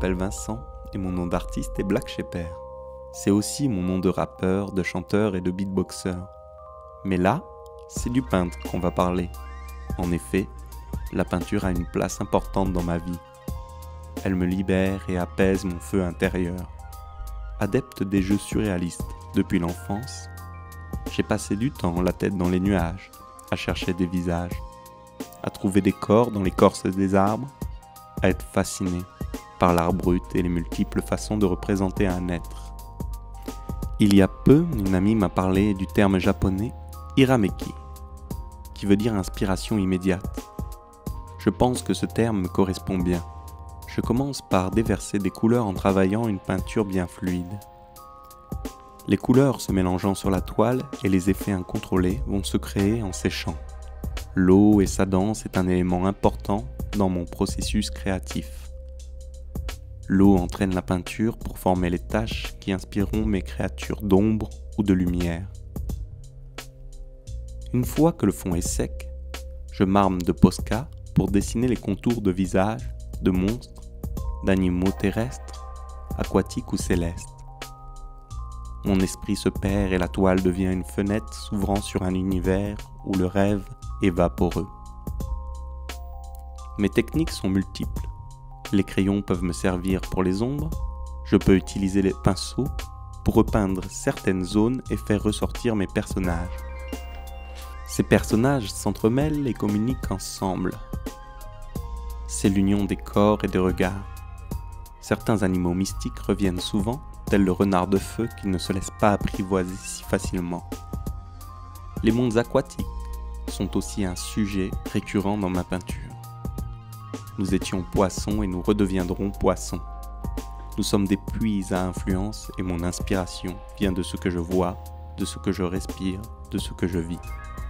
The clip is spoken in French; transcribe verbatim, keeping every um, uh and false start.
m'appelle Vincent et mon nom d'artiste est Black Shepherd. C'est aussi mon nom de rappeur, de chanteur et de beatboxer. Mais là, c'est du peintre qu'on va parler. En effet, la peinture a une place importante dans ma vie. Elle me libère et apaise mon feu intérieur. Adepte des jeux surréalistes depuis l'enfance, j'ai passé du temps la tête dans les nuages, à chercher des visages, à trouver des corps dans l'écorce des arbres, à être fasciné par l'art brut et les multiples façons de représenter un être. Il y a peu, une amie m'a parlé du terme japonais hirameki, qui veut dire inspiration immédiate. Je pense que ce terme me correspond bien. Je commence par déverser des couleurs en travaillant une peinture bien fluide. Les couleurs se mélangeant sur la toile et les effets incontrôlés vont se créer en séchant. L'eau et sa danse est un élément important dans mon processus créatif. L'eau entraîne la peinture pour former les taches qui inspireront mes créatures d'ombre ou de lumière. Une fois que le fond est sec, je marne de Posca pour dessiner les contours de visages, de monstres, d'animaux terrestres, aquatiques ou célestes. Mon esprit se perd et la toile devient une fenêtre s'ouvrant sur un univers où le rêve est vaporeux. Mes techniques sont multiples. Les crayons peuvent me servir pour les ombres. Je peux utiliser les pinceaux pour repeindre certaines zones et faire ressortir mes personnages. Ces personnages s'entremêlent et communiquent ensemble. C'est l'union des corps et des regards. Certains animaux mystiques reviennent souvent, tel le renard de feu qui ne se laisse pas apprivoiser si facilement. Les mondes aquatiques sont aussi un sujet récurrent dans ma peinture. Nous étions poissons et nous redeviendrons poissons. Nous sommes des puits à influence et mon inspiration vient de ce que je vois, de ce que je respire, de ce que je vis.